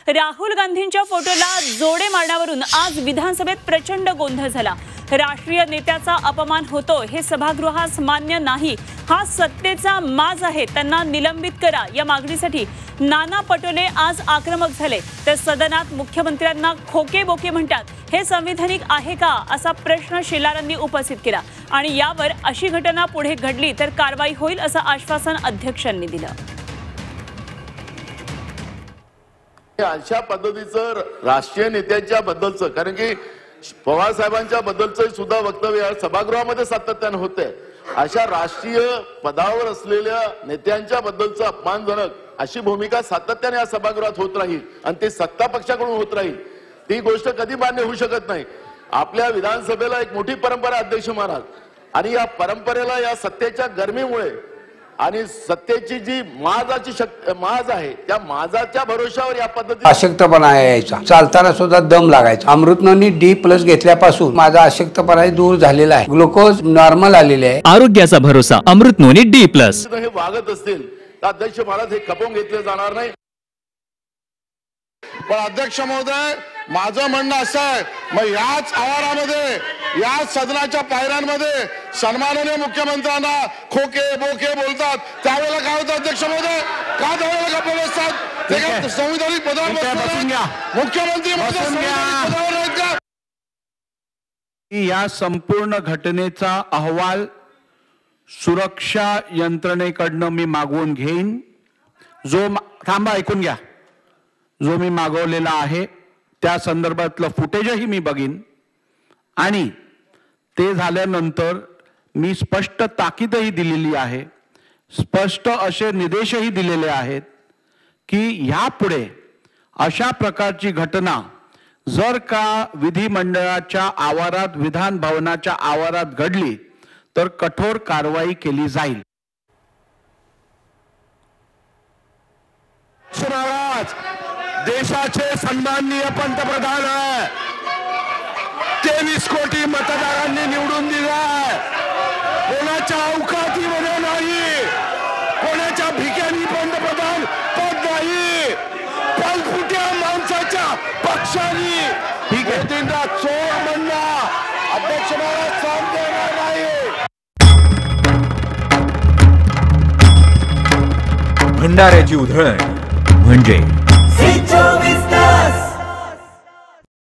राहुल गांधींच्या फोटोला जोडे मारण्यावरून आज विधानसभेत प्रचंड गोंधळ झाला। राष्ट्रीय नेत्याचा अपमान होतो हे सभागृहास मान्य नाही, हा सत्तेचा माज आहे, त्यांना निलंबित करा या मागणीसाठी नाना पटोले आज आक्रमक झाले। तर सदनात मुख्यमंत्र्यांना खोके बोके म्हणतात हे संविधानिक आहे का असा प्रश्न शेलारांनी उपस्थित केला आणि यावर अशी घटना पुढे घडली तर कारवाई होईल असं आश्वासन अध्यक्षांनी दिलं। अशा पद्धतीचं राष्ट्रीय नेत्यांच्या बद्दलचं, कारण की पवार साहेबांच्या बद्दलचं सुद्धा वक्तव्य सभागृहामध्ये सातत्याने होते। अशा राष्ट्रीय पदावर असलेल्या नेत्यांच्या बद्दलचं अपमानजनक अशी भूमिका सातत्याने या सभागृहात होत राहील आणि ते सत्ता पक्षाकडून होत राहील, ती गोष्ट कधी मान्य होऊ शकत नाही। आपल्या विधानसभेला एक मोठी परंपरा अध्यक्ष महाराज, आणि या परंपरेला या सत्तेच्या गरमीमुळे आणि सत्तेची जी माज आहे त्या माजाच्या भरोशावर या पद्धतीने अशक्तपणा यायचा, चालताना सुद्धा दम लागायचा। अमृतनोनी D+ घेतल्यापासून माझा अशक्तपणा दूर झालेला आहे, ग्लुकोज नॉर्मल आलेले आहे। आरोग्याचा भरोसा अमृतनोनी D+। हे वागत असतील तर अध्यक्ष महाराज हे खपवून घेतले जाणार नाही। पण अध्यक्ष महोदय, माझं म्हणणं असं आहे, मग याच आवारामध्ये याच सदनाच्या पायऱ्यांमध्ये सन्माननीय मुख्यमंत्र्यांना खोके बोके बोलतात, त्यावेळेला काय होतं अध्यक्ष महोदय? का त्यावेळेला गप्प बसतात? ते काय संविधानिक पदावर मुख्यमंत्री पदावर आहेत का? या संपूर्ण घटनेचा अहवाल सुरक्षा यंत्रणेकडनं मी मागवून घेईन। थांबा, ऐकून घ्या। जो मी मागवलेला आहे त्या संदर्भातलं फुटेजही मी बघीन आणि ते झाल्यानंतर मी स्पष्ट ताकीदही दिलेली आहे, स्पष्ट असे निर्देशही दिलेले आहेत की यापुढे अशा प्रकारची घटना जर का विधिमंडळाच्या आवारात, विधान भवनाच्या आवारात घडली तर कठोर कारवाई केली जाईल। महाराज देशाचे सन्माननीय पंतप्रधान आहे, 23 कोटी मतदारांनी निवडून दिलाय, कोणाच्या अवकातीमध्ये नाही, कोणाच्या भिक्यानी पंतप्रधान पद नाही, पलपुट्या माणसाच्या पक्षाने ठीक आहे तीनदा चोर म्हणला अध्यक्ष महाराज साथ देणार नाही। भंडाऱ्याची उधळण म्हणजे